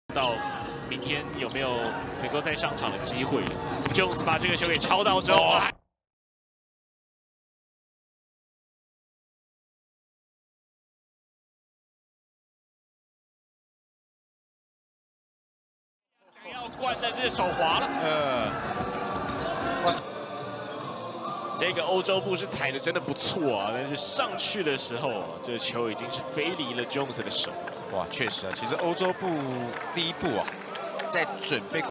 到明天有没有能够再上场的机会 ？Jones 把这个球给抄到之后，想要灌，但是手滑了。这个欧洲步是踩的真的不错啊，但是上去的时候，这球已经是飞离了 Jones 的手。 哇，确实啊，其实欧洲步第一步啊，在准备。